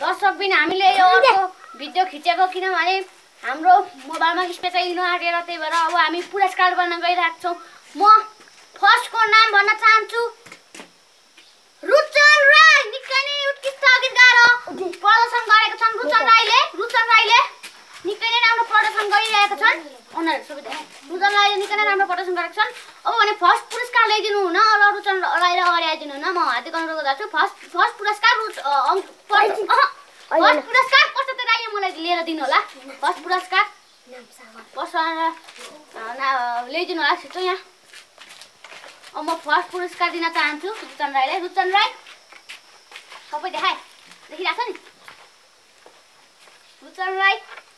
दर्शक बिन हामीले यो अर्को भिडियो खिचेको किनभने हाम्रो मोबाइलमा स्पेस लिन आँटेर त्यही भएर अब हामी पुरस्कार गर्न गइरहेको छौँ। म फर्स्टको नाम भन्न चाहन्छु रुचन राई। निकै नै उत्कृष्ट गीत गाएर प्रदर्शन गरेका छन् रुचन राईले निकै नै राम्रो प्रदर्शन गरिरहेका छन्। उनीहरू सबै रुचन राईले निकै नै राम्रो प्रदर्शन गरेका छन्। अब भने फर्स्ट पुरस्कार ल्याइदिनु हुन ल रुचन राईले अगाडि आइदिनु हुन। म हात अनुरोध गर्छु। फर्स्ट पुरस्कार पश्चात राईले मलाई लिएर दिनु होला। फर्स्ट पुरस्कार ल्याइदिनु होला छिटो यहाँ। अब म फर्स्ट पुरस्कार दिन चाहन्छु रुचन राईलाई। रुचन राई सबै देखिरहेको छ नि रुचन राई।